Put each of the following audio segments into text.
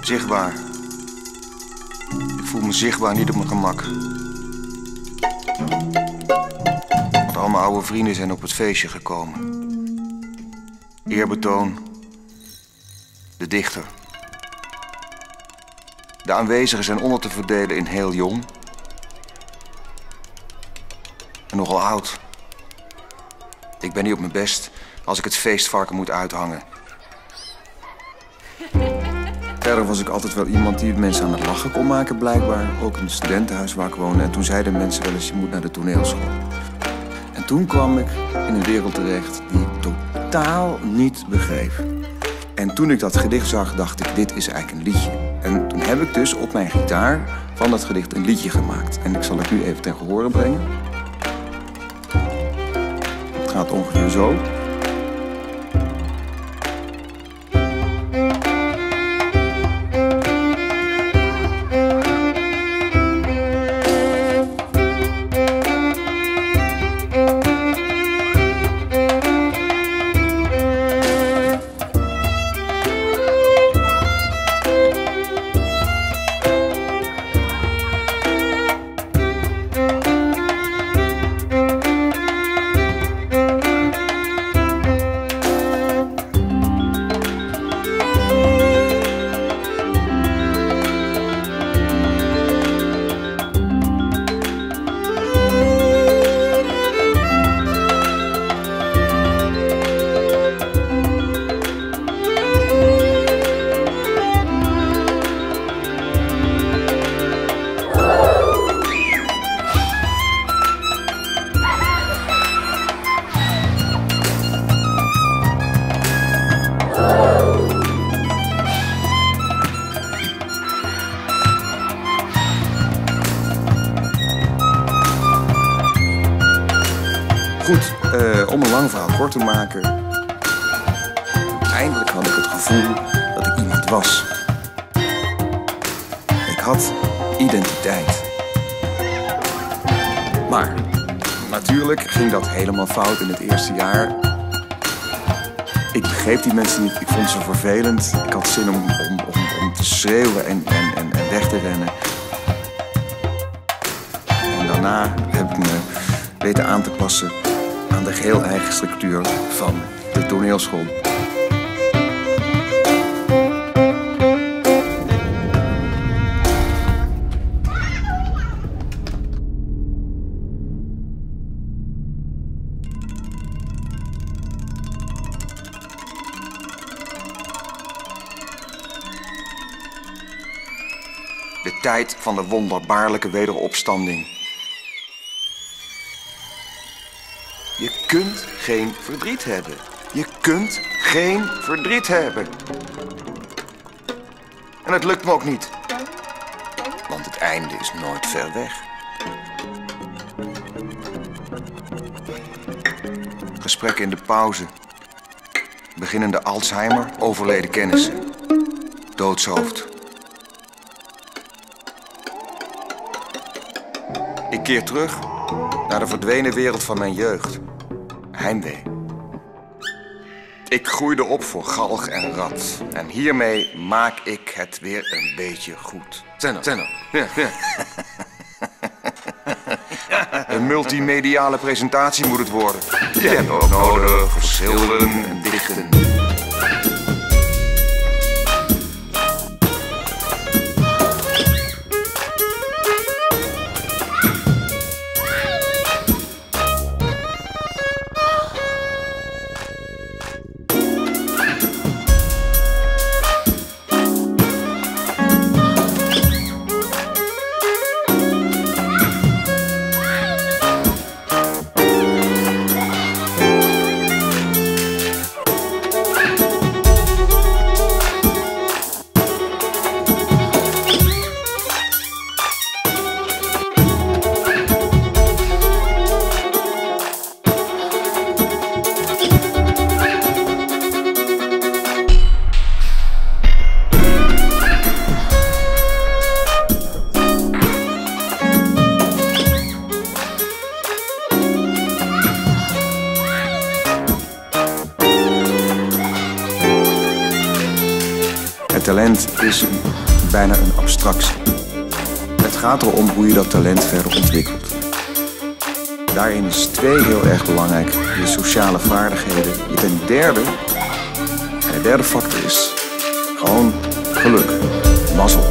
Zichtbaar. Ik voel me zichtbaar niet op mijn gemak. Want al mijn oude vrienden zijn op het feestje gekomen. Eerbetoon. De dichter. De aanwezigen zijn onder te verdelen in heel jong en nogal oud. Ik ben niet op mijn best als ik het feestvarken moet uithangen. Verder was ik altijd wel iemand die mensen aan het lachen kon maken, blijkbaar. Ook in het studentenhuis waar ik woonde. En toen zeiden mensen wel eens, je moet naar de toneelschool. En toen kwam ik in een wereld terecht die ik totaal niet begreep. En toen ik dat gedicht zag, dacht ik, dit is eigenlijk een liedje. En toen heb ik dus op mijn gitaar van dat gedicht een liedje gemaakt. En ik zal het nu even ten gehore brengen. Het gaat ongeveer zo. Goed, om een lang verhaal kort te maken. Eindelijk had ik het gevoel dat ik iemand was. Ik had identiteit. Maar natuurlijk ging dat helemaal fout in het eerste jaar. Ik begreep die mensen niet, ik vond ze vervelend. Ik had zin om te schreeuwen en weg te rennen. En daarna heb ik me weten aan te passen aan de geheel eigen structuur van de toneelschool. De tijd van de wonderbaarlijke wederopstanding. Je kunt geen verdriet hebben. Je kunt geen verdriet hebben. En het lukt me ook niet. Want het einde is nooit ver weg. Gesprekken in de pauze. Beginnende Alzheimer, overleden kennissen. Doodshoofd. Ik keer terug naar de verdwenen wereld van mijn jeugd. Heimwee. Ik groeide op voor galg en rat. En hiermee maak ik het weer een beetje goed. Tenno. Ja. Een multimediale presentatie moet het worden. Je hebt ook nodig voor schilderen en dichten. talent is bijna een abstractie. Het gaat erom hoe je dat talent verder ontwikkelt. Daarin is 2 heel erg belangrijk. Je sociale vaardigheden. De derde factor is gewoon geluk. Mazzel.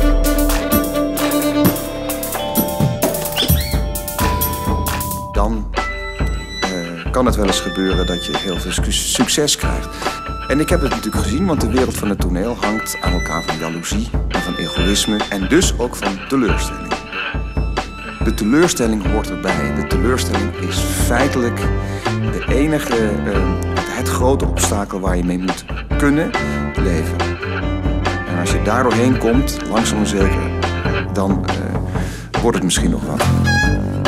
Dan kan het wel eens gebeuren dat je heel veel succes krijgt. En ik heb het natuurlijk gezien, want de wereld van het toneel hangt aan elkaar van jaloezie en van egoïsme en dus ook van teleurstelling. De teleurstelling hoort erbij. De teleurstelling is feitelijk het grote obstakel waar je mee moet kunnen leven. En als je daar doorheen komt, langzaam maar zeker, dan wordt het misschien nog wat.